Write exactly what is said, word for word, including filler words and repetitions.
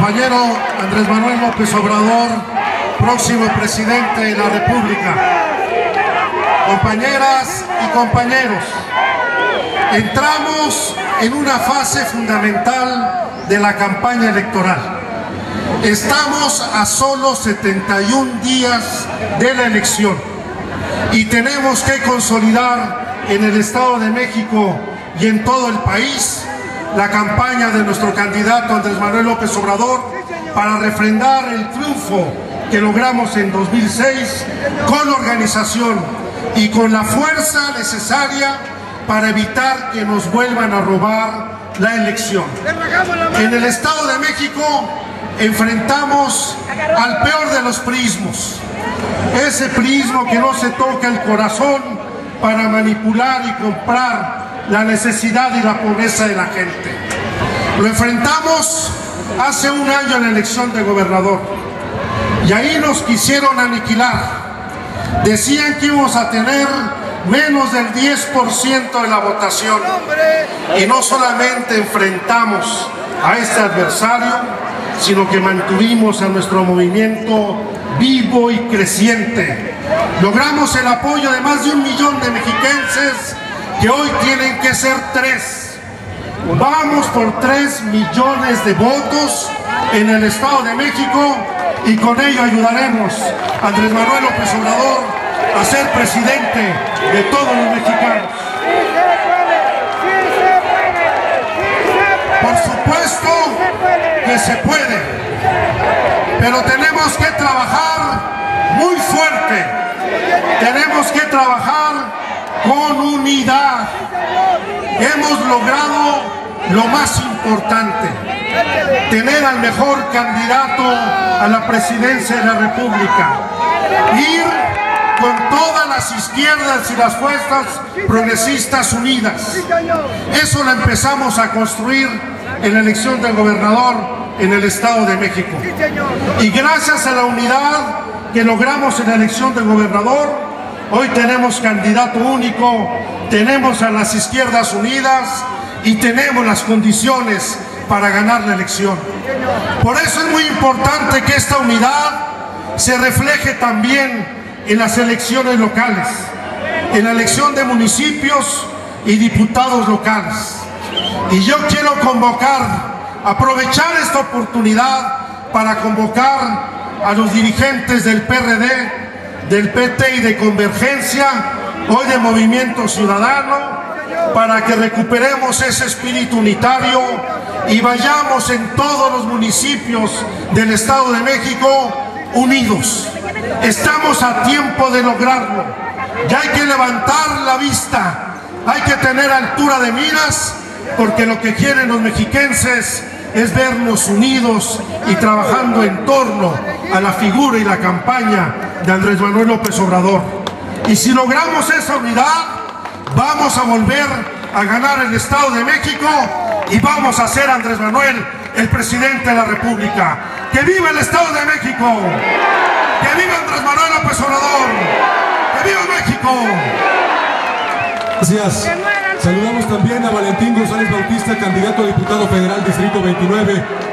compañero Andrés Manuel López Obrador, próximo presidente de la República. Compañeras y compañeros, entramos en una fase fundamental de la campaña electoral. Estamos a solo setenta y un días de la elección y tenemos que consolidar en el Estado de México y en todo el país la campaña de nuestro candidato Andrés Manuel López Obrador para refrendar el triunfo que logramos en dos mil seis con organización y con la fuerza necesaria para evitar que nos vuelvan a robar la elección. En el Estado de México enfrentamos al peor de los priismos, ese priismo que no se toca el corazón para manipular y comprar la necesidad y la pobreza de la gente. Lo enfrentamos hace un año en la elección de gobernador y ahí nos quisieron aniquilar. Decían que íbamos a tener menos del diez por ciento de la votación y no solamente enfrentamos a este adversario, sino que mantuvimos a nuestro movimiento vivo y creciente. Logramos el apoyo de más de un millón de mexiquenses que hoy tienen que ser tres. Vamos por tres millones de votos en el Estado de México y con ello ayudaremos a Andrés Manuel López Obrador a ser presidente de todos los mexicanos. Por supuesto que se puede, pero tenemos que trabajar muy fuerte, tenemos que trabajar con unidad. Hemos logrado lo más importante, tener al mejor candidato a la presidencia de la República, ir con todas las izquierdas y las fuerzas progresistas unidas. Eso lo empezamos a construir en la elección del gobernador en el Estado de México. Y gracias a la unidad que logramos en la elección del gobernador, hoy tenemos candidato único, tenemos a las izquierdas unidas y tenemos las condiciones para ganar la elección. Por eso es muy importante que esta unidad se refleje también en las elecciones locales, en la elección de municipios y diputados locales. Y yo quiero convocar, aprovechar esta oportunidad para convocar a los dirigentes del P R D, del P T y de Convergencia, hoy de Movimiento Ciudadano, para que recuperemos ese espíritu unitario y vayamos en todos los municipios del Estado de México unidos. Estamos a tiempo de lograrlo. Ya hay que levantar la vista, hay que tener altura de miras, porque lo que quieren los mexiquenses es vernos unidos y trabajando en torno a la figura y la campaña de Andrés Manuel López Obrador. Y si logramos esa unidad, vamos a volver a ganar el Estado de México y vamos a hacer a Andrés Manuel el presidente de la República. ¡Que viva el Estado de México! ¡Que viva Andrés Manuel López Obrador! ¡Que viva México! Gracias. Saludamos también a Valentín González Bautista, candidato a diputado federal Distrito veintinueve.